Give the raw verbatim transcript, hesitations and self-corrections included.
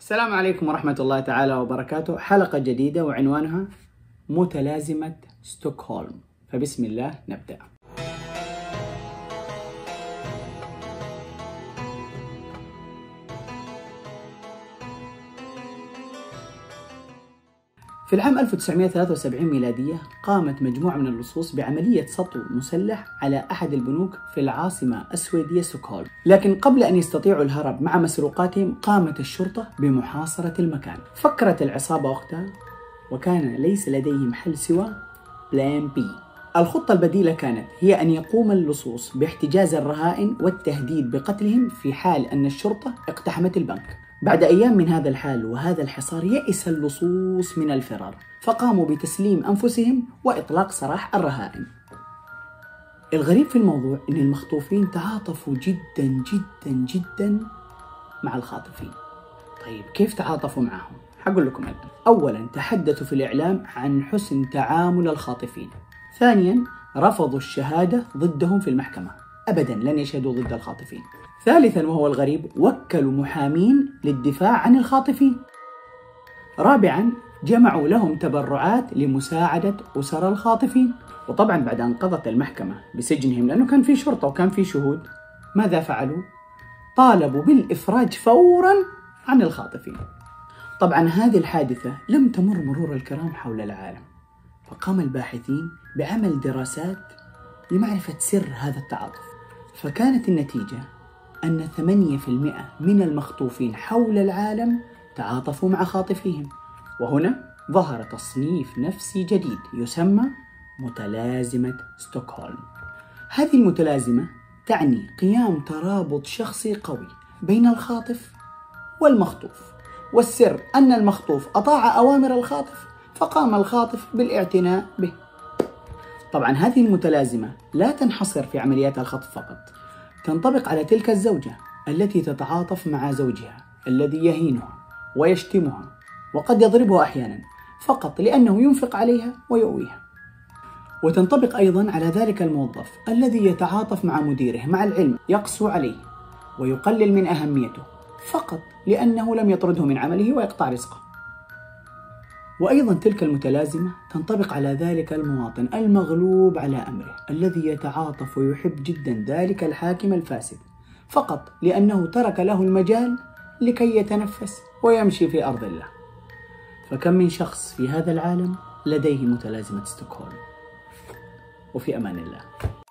السلام عليكم ورحمة الله تعالى وبركاته. حلقة جديدة وعنوانها متلازمة ستوكهولم. فبسم الله نبدأ. في العام ألف وتسعمئة وثلاثة وسبعين ميلادية قامت مجموعة من اللصوص بعملية سطو مسلح على أحد البنوك في العاصمة السويدية ستوكهولم، لكن قبل أن يستطيعوا الهرب مع مسروقاتهم قامت الشرطة بمحاصرة المكان. فكرت العصابة وقتها وكان ليس لديهم حل سوى بلان بي. الخطة البديلة كانت هي أن يقوم اللصوص باحتجاز الرهائن والتهديد بقتلهم في حال أن الشرطة اقتحمت البنك. بعد أيام من هذا الحال وهذا الحصار يئس اللصوص من الفرار، فقاموا بتسليم أنفسهم وإطلاق سراح الرهائن. الغريب في الموضوع أن المخطوفين تعاطفوا جدا جدا جدا مع الخاطفين. طيب كيف تعاطفوا معهم؟ حقول لكم أنا. أولا تحدثوا في الإعلام عن حسن تعامل الخاطفين. ثانيا رفضوا الشهادة ضدهم في المحكمة، أبدا لن يشهدوا ضد الخاطفين. ثالثا وهو الغريب وكلوا محامين للدفاع عن الخاطفين. رابعا جمعوا لهم تبرعات لمساعدة أسر الخاطفين. وطبعا بعد أن قضت المحكمة بسجنهم لأنه كان في شرطة وكان في شهود، ماذا فعلوا؟ طالبوا بالإفراج فورا عن الخاطفين. طبعا هذه الحادثة لم تمر مرور الكرام حول العالم، فقام الباحثين بعمل دراسات لمعرفة سر هذا التعاطف. فكانت النتيجة أن ثمانية بالمئة من المخطوفين حول العالم تعاطفوا مع خاطفيهم. وهنا ظهر تصنيف نفسي جديد يسمى متلازمة ستوكهولم. هذه المتلازمة تعني قيام ترابط شخصي قوي بين الخاطف والمخطوف، والسر أن المخطوف أطاع أوامر الخاطف فقام الخاطف بالاعتناء به. طبعا هذه المتلازمة لا تنحصر في عمليات الخطف فقط، تنطبق على تلك الزوجة التي تتعاطف مع زوجها الذي يهينها ويشتمها وقد يضربها أحيانا فقط لأنه ينفق عليها ويؤويها. وتنطبق أيضا على ذلك الموظف الذي يتعاطف مع مديره مع العلم يقسو عليه ويقلل من أهميته فقط لأنه لم يطرده من عمله ويقطع رزقه. وأيضا تلك المتلازمة تنطبق على ذلك المواطن المغلوب على أمره الذي يتعاطف ويحب جدا ذلك الحاكم الفاسد فقط لأنه ترك له المجال لكي يتنفس ويمشي في أرض الله. فكم من شخص في هذا العالم لديه متلازمة ستوكهولم. وفي أمان الله.